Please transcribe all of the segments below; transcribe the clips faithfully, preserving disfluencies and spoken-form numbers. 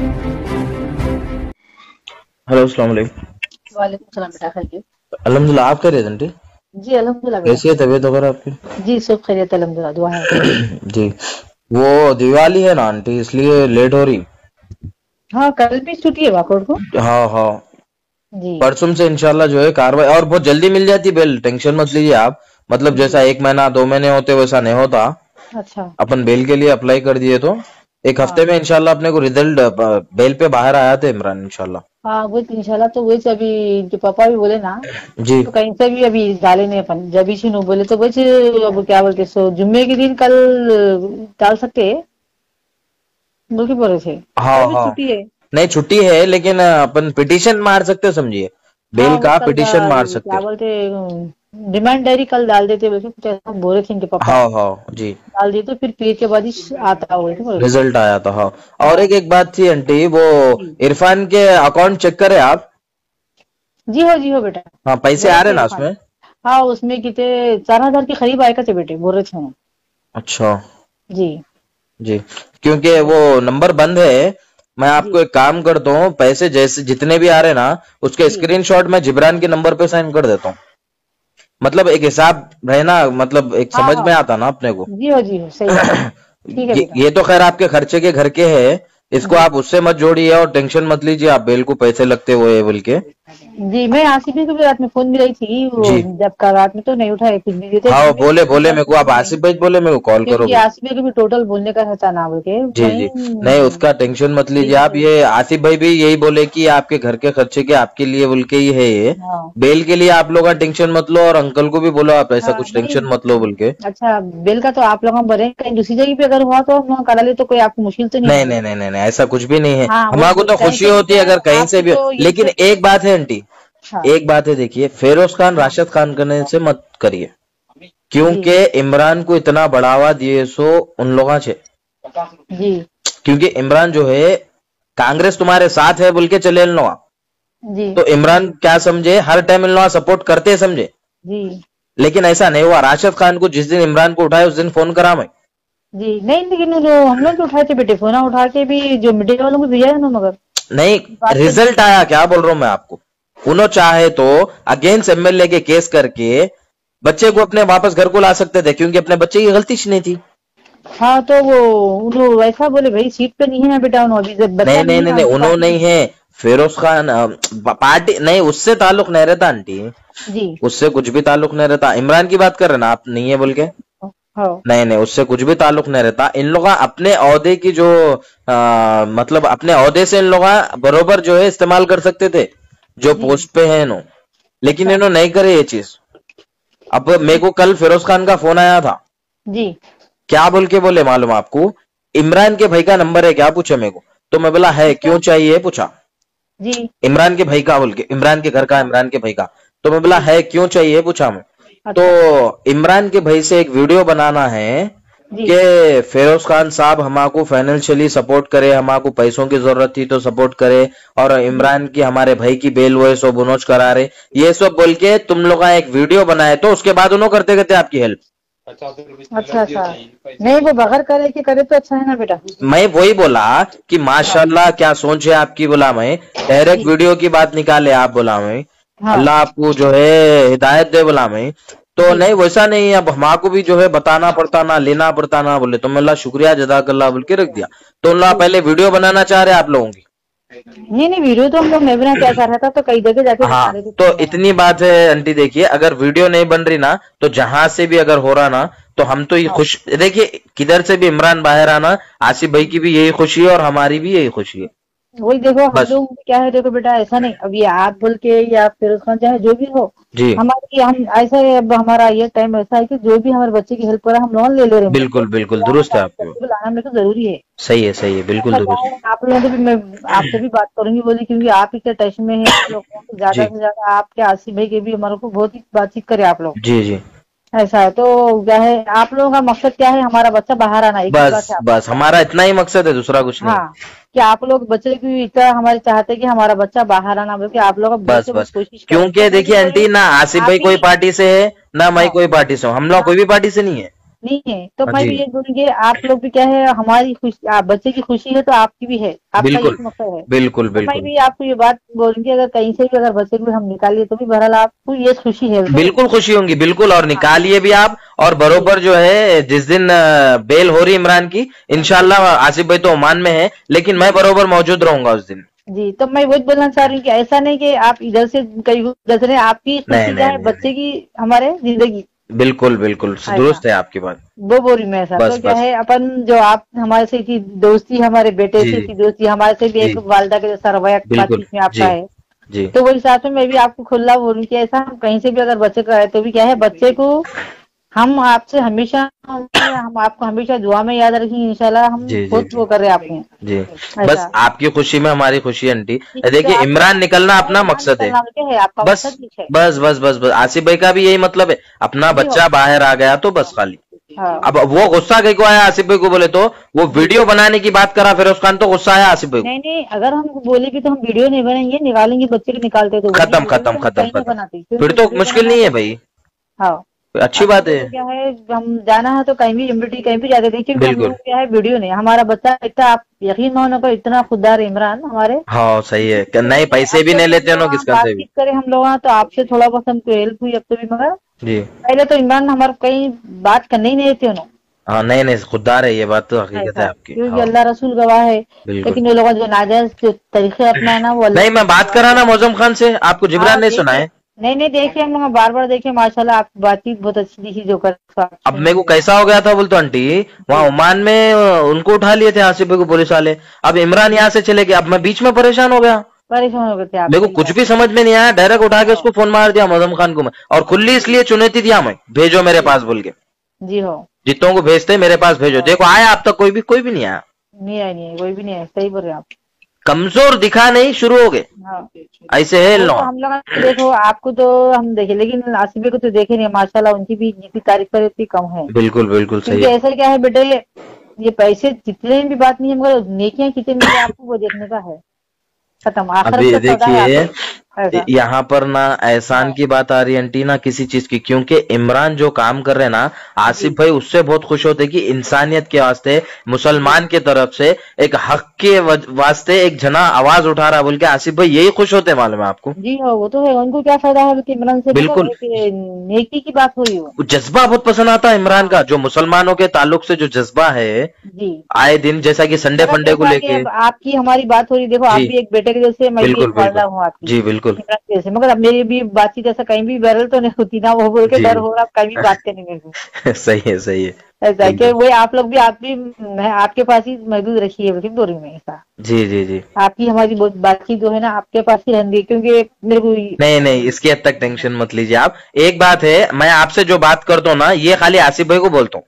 Hello, अस्सलाम वालेकुम। वालेकुम सलाम बेटा, खैरियत? अल्हम्दुलिल्लाह, आप खैरियत आंटी? जी अल्हम्दुलिल्लाह बेटा। कैसी है तबीयत वगैरह आपकी? जी सब खैरियत अल्हम्दुलिल्लाह, दुआ है आपकी। जी, वो दिवाली है ना आंटी, इसलिए लेट हो रही। हाँ कल भी छुट्टी है वाकोड को। हाँ हाँ, जी परसों से इंशाल्लाह जो है कार्रवाई, और बहुत जल्दी मिल जाती बेल, टेंशन मत लीजिए आप। मतलब जी। जैसा एक महीना दो महीने होते वैसा नहीं होता। अच्छा। अपन बेल के लिए अप्लाई कर दिए तो एक हफ्ते हाँ में इंशाल्लाह अपने को रिजल्ट बेल पे बाहर आया था इमरान, इंशाल्लाह। हाँ वो तो इंशाल्लाह, तो वही अभी जो पापा भी बोले ना, जी तो कहीं से भी अभी डाले नहीं अपन, जब भी नु बोले तो वही अब क्या बोलते सो जुम्मे के दिन कल डाल सकते हैं, बोल के बोले थे। हाँ कल भी हाँ, छुट्टी है। नहीं छुट्टी है लेकिन अ, अपन पिटीशन मार सकते हो, समझिए। हाँ बेल वो का कल पिटीशन मार दा- सकते क्या हो। बोलते डिमांड डायरी कल डाल देते, बोल के कुछ ऐसा बोल रहे थे इनके पापा। हाँ हाँ जी, डाल दिए तो फिर पीर के बाद ही आता बोल के बोल रहे थे। रिजल्ट आया था। हाँ, और हाँ एक एक बात थी आंटी, वो जी। इरफान के अकाउंट चेक करें आप। जी हो जी हो बेटा। हाँ, पैसे बोले आ रहे थे ना इरफान। उसमें? हाँ उसमें कितने चार हजार के करीब आएगा थे बेटे, बोल रहे थे हम। अच्छा जी जी, क्योंकि तो वो नंबर बंद है। मैं जी आपको एक काम करता हूँ, पैसे जैसे जितने भी आ रहे ना, उसके जी स्क्रीनशॉट मैं जिब्रान के नंबर पे सेंड कर देता हूँ। मतलब एक हिसाब रहना, मतलब एक हाँ समझ हाँ में आता ना अपने को। जी हो जी हो, सही बात है। ठीक है ये, बेटा। ये तो खैर आपके खर्चे के घर के है, इसको जी आप उससे मत जोड़िए और टेंशन मत लीजिए आप बेल को पैसे लगते हुए बोल के। जी मैं आसिफी को भी रात में फोन मिलाई थी, वो जी जब का रात में तो नहीं उठाए, कुछ भी देते हाँ, दिन में बोले फोन बोले किया मेरे को, तो आप नहीं। आसिफ भाई बोले मेरे को कॉल करो क्योंकि बोल। आसिफी को भी टोटल बोलने का था ना, बोल के जी वहीं जी, नहीं उसका टेंशन मत लीजिए ठीक आप। है। ये आसिफ भाई भी यही बोले कि आपके घर के खर्चे के आपके लिए बोल के ही है ये। हाँ बेल के लिए आप लोग का टेंशन मत लो, और अंकल को भी बोलो आप ऐसा हाँ कुछ नहीं। टेंशन मत लो बोल के। अच्छा बिल का तो आप लोग हम भरे, कहीं दूसरी जगह पे अगर हुआ तो हम वहाँ करा ले, तो कोई आपको मुश्किल तो नहीं नहीं ना। नहीं नहीं नहीं नहीं, ऐसा कुछ भी नहीं है। हाँ वो हमारे को तो खुशी टेंशन होती क्या है है अगर कहीं से आपकी, भी। तो यही लेकिन सब। एक बात है आंटी, हाँ एक बात है, देखिए फेरोज खान हाँ राशिद खान करने से मत करिए, जी क्योंकि इमरान को इतना बढ़ावा दिए सो उन लोगों से। जी क्योंकि इमरान जो है, कांग्रेस तुम्हारे साथ है बोल के चले इन लोग, जी तो इमरान क्या समझे, हर टाइम इन लोग सपोर्ट करते समझे। जी लेकिन ऐसा नहीं हुआ। राशिद खान को जिस दिन इमरान को उठाए उस दिन फोन करा मैं। जी नहीं, लेकिन जो हम लोग जो उठाए थे बेटे, फोन उठा के भी जो मीडिया वालों को भेजा है ना, मगर नहीं, बात तो नहीं रिजल्ट की। आया, क्या बोल रहा हूं मैं आपको। उन्होंने चाहे तो अगेंस्ट एमएलए के केस करके बच्चे को जी अपने वापस घर को ला सकते थे, क्योंकि अपने बच्चे की गलती नहीं थी। हाँ तो वो उन्होंने वैसा बोले, भाई सीट पे नहीं है ना बेटा, उन्होंने अभी जब बच्चा नहीं नहीं नहीं है नहीं ना नहीं, उनकी उन्होंने पार्टी नहीं में। है। फिरोज खान अ, पार्टी नहीं, उससे ताल्लुक नहीं रहता आंटी। जी उससे कुछ भी ताल्लुक नहीं रहता। इमरान की बात कर रहे ना आप, नहीं है बोल के? हाँ नहीं नहीं, उससे कुछ भी ताल्लुक नहीं रहता। इन लोग अपने ओहदे की जो आ, मतलब अपने ओहदे से इन लोग बरोबर जो है इस्तेमाल कर सकते थे, जो जी पोस्ट पे है इन्हों। लेकिन अच्छा इन्होंने नहीं करे ये चीज। अब मेरे को कल फिरोज खान का फोन आया था, जी क्या बोल के बोले मालूम आपको? इमरान के भाई का नंबर है क्या, पूछे मेरे को। तो मैं बोला है, किसका? क्यों चाहिए पूछा। जी इमरान के भाई का बोल के, इमरान के घर का, अच्छा इमरान के भाई का। तो मैं बोला जी है, क्यों चाहिए पूछा मैं। अच्छा तो इमरान के भाई से एक वीडियो बनाना है जी कि फिरोज खान साहब हमारे फाइनेंशियली सपोर्ट करे, हमारे पैसों की जरूरत थी तो सपोर्ट करे, और जी इमरान की हमारे भाई की बेल वो है सो बुनोज करा रहे, ये सब बोल के तुम लोग एक वीडियो बनाए, तो उसके बाद उन्होंने करते करते आपकी हेल्प। अच्छा अच्छा, नहीं वो बगैर करे कि करे तो अच्छा है ना बेटा। मैं वही बोला कि हाँ माशाल्लाह क्या सोच है आपकी, बोला मैं डायरेक्ट जी वीडियो की बात निकाले आप, बोला मैं हाँ अल्लाह आपको जो है हिदायत दे, बोला मैं। तो जी नहीं वैसा नहीं है, अब हमारे भी जो है बताना पड़ता ना, लेना पड़ता ना, बोले तो मैं अल्लाह शुक्रिया जज़ाकल्लाह बोल के रख दिया। तो अल्लाह जी पहले वीडियो बनाना चाह रहे आप लोगों की। नहीं नहीं, वीडियो तो हम लोग नहीं बनाते, ऐसा रहता तो कई जगह जाके हाँ, बना लेते तो फोन लगा। इतनी बात है आंटी, देखिए अगर वीडियो नहीं बन रही ना, तो जहां से भी अगर हो रहा ना, तो हम तो ये हाँ खुश, देखिए किधर से भी इमरान बाहर आना, आसिफ भाई की भी यही खुशी है और हमारी भी यही खुशी है। वही देखो हम बस लोग क्या है, देखो बेटा ऐसा नहीं, अब ये आप बोल के या फिरोज खान चाहे जो भी हो, जी, हमारी हम ऐसा है, अब हमारा ये टाइम ऐसा है कि जो भी हमारे बच्चे की हेल्प करा हम लोन ले ले रहे हैं, बिल्कुल बिल्कुल लाना दुरुस्त है चाहे आपकी बात। बच्चे को लाना मेरे को जरूरी है। सही है सही है, बिल्कुल ऐसा क्या दुरुस्त। है, आप लोगों को भी मैं आपसे भी बात करूंगी बोली, क्योंकि आप ही के टच में है आप लोगों को, ज्यादा जी से ज्यादा आपके आसिफ भाई के भी हमारे को बहुत ही बातचीत करे आप लोग। जी जी, ऐसा है तो क्या है, आप लोगों का मकसद क्या है, हमारा बच्चा बाहर आना, एक ही बस बात है आप बस लोगों हमारा इतना ही मकसद है, दूसरा कुछ का। नहीं। हाँ कि आप लोग बच्चे की इतना हमारे चाहते हैं कि हमारा बच्चा बाहर आना, बल्कि आप लोग बहुत बस से बहुत बस, कोशिश करें, क्योंकि तो मैं देखिए तो बोली आंटी ना आसिफ आप भाई कोई ही। पार्टी से है ना मैं हाँ कोई पार्टी से हूँ, हम लोग हाँ कोई भी पार्टी से नहीं है। नहीं है। तो हाँ मैं जी, भी ये बोलूंगी, आप लोग भी क्या है, हमारी खुशी, आप बच्चे की खुशी है तो आपकी भी है, आपका बिल्कुल एक मकसद है। बिल्कुल तो मैं बिल्कुल भी आपको ये बात बोलूंगी, अगर कहीं से भी अगर बच्चे को हम निकालिए तो भी बहरहाल आपको ये खुशी है तो। बिल्कुल खुशी होंगी, बिल्कुल। और हाँ निकालिए भी आप। और जी बरोबर जो है जिस दिन अ, बेल हो रही इमरान की, इंशाल्लाह आसिफ भाई तो ओमान में है, लेकिन मैं जी बरोबर मौजूद रहूंगा उस दिन। जी। तो मैं वही बोलना चाह रही हूँ कि ऐसा नहीं कि आप इधर से कहीं उधर से, आपकी नहीं खुशी क्या नहीं है, नहीं नहीं, बच्चे की, हमारे जिंदगी। बिल्कुल बिल्कुल ऐसा दुरुस्त है आपकी बात। वो बोल रही मैं, ऐसा तो बस क्या बस। है, अपन जो आप हमारे से थी दोस्ती, हमारे बेटे जी से जी थी दोस्ती, हमारे से भी जी, एक वालदा के जैसा रवैया बिल्कुल। बातचीत में आपका जी है। जी तो वही साथ में मैं भी आपको खुला बोलूं कि ऐसा हम कहीं से भी अगर बच्चे का है तो भी क्या है, बच्चे को हम आपसे हमेशा, हम आपको हमेशा दुआ में याद रखेंगे, इंशाल्लाह हम जी जी बहुत जी वो कर रहे हैं आपके। जी। बस ऐसा आपकी खुशी में हमारी खुशी है आंटी। तो देखिए, आपको इमरान निकलना क्या है, अपना यहाँ मकसद है। निकलना क्या है, आपका बस मकसद ठीक है। बस बस बस बस आसिफ भाई का भी यही मतलब है, अपना जी हो। बच्चा बाहर आ गया तो बस खाली। हाँ अब वो गुस्सा कहीं को आया आसिफ भाई को बोले तो, वो जी। वीडियो बनाने की बात करा फिरोज खान, तो गुस्सा आया आसिफ भाई को। नहीं नहीं, अगर हम बोले भी तो हम वीडियो नहीं बनाएंगे, निकालेंगे, बच्चे को निकालते तो बोलिए, खत्म वीडियो भी खत्म तो हम खत्म कहीं नहीं खत्म। बनाते फिर क्योंकि तो वीडियो मुश्किल बनाना नहीं है तो। भाई। हाँ। अच्छी अपने बात को है। तो क्या है, हम जाना है तो कहीं भी एमबीटी कहीं भी जाते थे, क्योंकि हम लोग बिल्कुल। क्या है, वीडियो नहीं, हमारा बच्चा इतना, आप यकीन मानो को इतना खुददार है इमरान हमारे। हाँ सही है कि नहीं, कि अब पैसे भी तो नहीं भी हम लेते लोग हो वहाँ किसकन से भी। बातचीत करें, हम लोग वहाँ तो आपसे थोड़ा बहुत हमको हेल्प हुई अब तो भी, मगर जी। पहले तो इमरान हमारे कहीं बात करने ही नहीं देते उन्होंने। हाँ नहीं नहीं, खुददार है, ये बात तो हकीकत है ऐसा आपकी। क्योंकि हाँ अल्लाह रसूल गवाह है। बिल्कुल। लेकिन ये लोग जो नाजायज जो तरीके अपनाए ना, वो नहीं, अल्लाह मैं रसूल बात गवाह करा है। ना मौजम खान से, आपको जिब्रान हाँ नहीं सुना देखिए, है। नहीं नहीं देखिए, हम लोग बार बार देखे, माशाल्लाह आपकी बातचीत बहुत अच्छी दिखी जो कर अब आपसे मेरे को मिले। कैसा हो गया था बोलते आंटी, वहां जी ओमान में अ, उनको उठा लिए थे आसिफ भाई को पुलिस वाले। अब इमरान जी। यहाँ से चले गए, अब मैं बीच में परेशान हो गया। परेशान हो गए थे आप, मेरे को सही कुछ बात भी समझ में नहीं आया, डायरेक्ट उठा के है। उसको फोन मार दिया मौजम खान को मैं, और खुली इसलिए चुनौती दिया मैं, भेजो मेरे जी पास बोल के। जी हो। जितनों को भेजते मेरे पास भेजो। हाँ, देखो आया अब तक कोई भी कोई भी नहीं आया। नहीं आए, नहीं आए, कोई भी नहीं है, सही बोल रहे हैं आप। कमजोर दिखा नहीं, शुरू हो गए। हाँ ऐसे है इन वही तो लोग। हम लोग देखो, आपको तो हम देखे, लेकिन आसिफे को तो देखे नहीं, माशाल्लाह उनकी भी जितनी तारीफ करे उतनी कम है। बिल्कुल बिल्कुल सही क्योंकि है। ऐसा क्या है बेटे, ये पैसे जितने भी बात नहीं है, मगर नेकियां कितने मिले आपको वो देखने का है। खत्म, आखिरत अभी का सौदा है देखिए, आखिरत। ऐसा। यहाँ पर ना एहसान हाँ की बात आ रही है आंटी, ना किसी चीज की, क्योंकि इमरान जो काम कर रहे हैं ना, आसिफ जी भाई उससे बहुत खुश होते कि इंसानियत के वास्ते, जी मुसलमान की तरफ से एक हक के वज- वास्ते एक जना आवाज उठा रहा बोल के आसिफ भाई यही खुश होते हैं, मालूम है आपको। जी हाँ, वो तो है, उनको क्या फायदा है कि इमरान से, मगर बिल्कुल। एक नेकी की बात हुई वो। वो जज्बा बहुत पसंद आता है इमरान हाँ का, जो मुसलमानों के ताल्लुक से जो जज्बा है, जी। आए दिन जैसा कि संडे मगर फंडे को जैसा कि लेके। अब आपकी हमारी बात हो रही, देखो आप जी भी एक बेटे के जैसे, मैं भी बिल्कुल एक वालदा बिल्कुल। हूँ आपकी जी बिल्कुल। इमरान के जैसे, मगर अब मेरी भी बातचीत ऐसा कहीं भी बहरल तो नहीं होती ना, वो बोल के जी डर हो रहा, अब कहीं भी बात करने मेरे को। सही है सही है। ऐसा है कि बिल्कुल। वही आप लोग भी, आप भी मैं आपके पास ही महदूद रखी है, बल्कि बोल रही हूँ मैं ऐसा। जी जी जी। आपकी हमारी बहुत बातचीत जो है ना, आपके पास ही रहती है, क्योंकि मेरे को। नहीं नहीं, इसकी हद तक टेंशन मत लीजिए आप। एक बात है, मैं आपसे जो बात करता हूँ ना, ये खाली आसिफ भाई को बोलता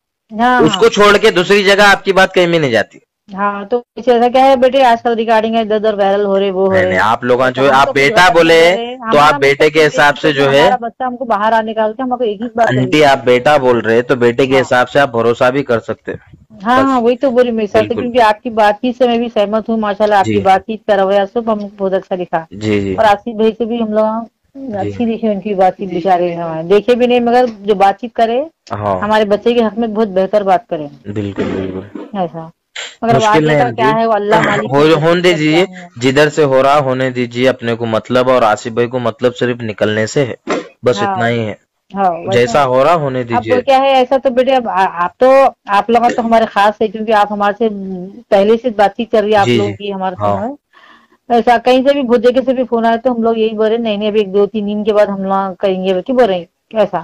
हाँ हूँ, हाँ उसको छोड़ के दूसरी जगह आपकी बात कहीं भी नहीं जाती। हाँ। तो कुछ ऐसा क्या है बेटे, आजकल रिकॉर्डिंग है, इधर उधर वायरल हो रहे, वो हो नहीं रहे। नहीं, आप लोग ऐसा जो हम आप तो कुछ बेटा गलत नहीं बोले, कर रहे, तो आप हमारा बेटे मकसद के सिर्फ एक हिसाब ही से है कि जो है। हमारा बच्चा हमको बाहर आ निकाल के हमको एक ही बात आंटी करिए। आप बेटा बोल रहे, तो बेटे के हाँ हिसाब से आप भरोसा भी कर सकते हैं। हाँ हाँ, बस। वही तो बोली मेरे हिसाब से, बिल्कुल। क्योंकि आपकी बातचीत से मैं भी सहमत हूँ, माशाल्लाह जी आपकी बातचीत का रवैया सब हमको बहुत अच्छा दिखा। जी जी और आसिफ भाई से भी हम लोग जी। अच्छी दिखी उनकी बातचीत, बेचारे हमारे देखे भी नहीं, मगर जो बातचीत करे हाँ हमारे बच्चे के हक में बहुत बेहतर बात करे। बिल्कुल बिल्कुल। ऐसा, मगर अब मुश्किल आगे नहीं का क्या आंटी। है, वो अल्लाह मालिक हो है, जो होने कुछ करता दीजिए, है। जिधर से हो रहा होने दीजिए, अपने को मतलब, और आसिफ भाई को मतलब सिर्फ निकलने से है, बस हाँ इतना ही है। हाँ वैसा जैसा है। हो रहा होने अब दीजिए। क्या है, ऐसा तो बेटे, अब आ, आप तो, आप लोग तो हमारे खास है, क्योंकि आप हमारे से पहले से बातचीत चल रही है आप जी लोगों जी। की हमारे हाँ सामने। ऐसा कहीं से भी बहुत जगह से भी फोन आया तो हम लोग यही बोल रहे, नहीं नहीं अभी एक दो तीन दिन के बाद हम लोग करेंगे, बल्कि बोल रहे हैं ऐसा।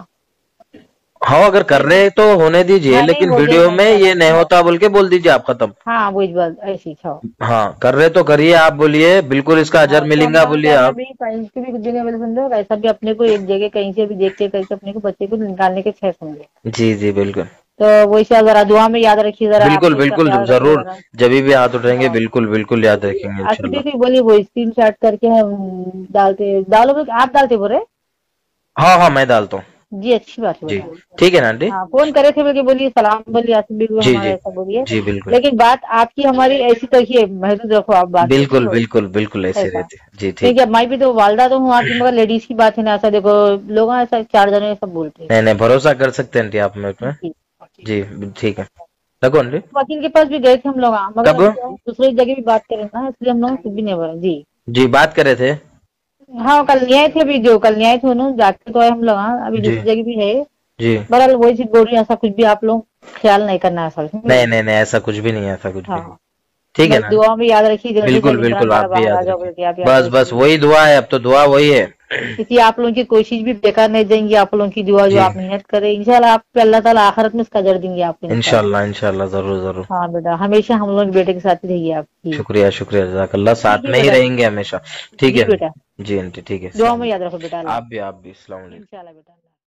हाँ, अगर कर रहे हैं तो होने दीजिए, हाँ नहीं, लेकिन हो वीडियो जाएगा में ये नहीं इंशाल्लाह। होता बोल के बोल दीजिए आप, खत्म। हाँ वही बात ऐसी था। हाँ, कर रहे तो करिए, आप बोलिए बिल्कुल इसका अजर हाँ तो हम मिलेगा लोग बोलिए क्या है, आप। अभी कहीं से भी कुछ भी नहीं बोले समझो, ऐसा भी अपने को एक जगह कहीं से भी देख के कहीं से अपने को बच्चे को निकालने के छह समझे। जी जी बिल्कुल। तो वही से जरा दुआ में याद रखिए, जरा आप बिल्कुल भी इसका बिल्कुल ख्याल रखिए जरूर। जरा। जब भी हाथ उठाएंगे, हाँ बिल्कुल बिल्कुल याद रखेंगे आसिफ इंशाल्लाह। भी बोलिए, वो स्क्रीन शॉट करके हम डालते, डालोगे आप, डालते बोल रहे। हाँ हाँ, मैं डालता हूँ। जी अच्छी बात है जी बेटा। ठीक है ना आंटी। हाँ फोन करे थे बोलिए, बोलिए सलाम बोलिए आसिफ भी को जी हमारा, जी ऐसा बोलिए। जी बिल्कुल लेकिन बात आपकी हमारी ऐसी तो ही है, महसूस रखो आप बात को, ठीक बिल्कुल हो। बिल्कुल बिल्कुल ऐसे ऐसा रहते। जी ठीक। क्योंकि अब मैं भी तो वालदा तो हूँ आपकी, मगर लेडीज की बात है ना, ऐसा देखो लोग ऐसा चार जने सब बोलते हैं। नहीं नहीं, भरोसा कर सकते हैं आंटी आप मेरे पे। जी जी ठीक है, रखो आंटी। वकील के पास भी गए थे हम लोग, हाँ, मगर कब? दूसरी जगह भी बात करें ना, इसलिए हम लोग कुछ भी नहीं बोले जी। जी बात करे थे। हाँ कल नहीं आए थे, अभी जो कल नहीं आए थे उन्होंने जाके तो आए हम लोग, हाँ अभी जी दूसरी जगह भी है। जी। बहरहाल वही चीज बोल रही है, ऐसा कुछ भी आप लोग ख्याल नहीं करना है सर। नहीं नहीं नहीं, ऐसा कुछ भी नहीं है, ऐसा कुछ भी नहीं। हाँ ठीक है बस ना? दुआ में याद रखिए, जल्दी से बिल्कुल जल्दी इमरान बिल्कुल, आप साहब भी बाहर आ याद जाओ रखिए। बोल के आप याद बस बस रखिए। वही दुआ है, अब तो दुआ वही है। क्योंकि आप लोगों की कोशिश भी बेकार नहीं जाएंगी, आप लोगों की दुआ जो जी, आप मेहनत करें इंशाल्लाह आप पे अल्लाह ताला आखिरत में इसका अजर देंगे आपको इंशाल्लाह। इंशाल्लाह इंशाल्लाह, जरूर जरूर। हाँ बेटा, हमेशा हम लोग बेटे के साथ ही रहिए आपकी। शुक्रिया शुक्रिया, जज़ाकल्लाह, ठीक साथ है में ही बेटा, रहेंगे हमेशा। ठीक जी है। बेटा, जी आंटी, ठीक है, दुआ अस्सलाम में याद वालेकुम। रखो बेटा, अल्लाह आप भी आप भी, अस्सलाम वालेकुम। इंशाल्लाह बेटा।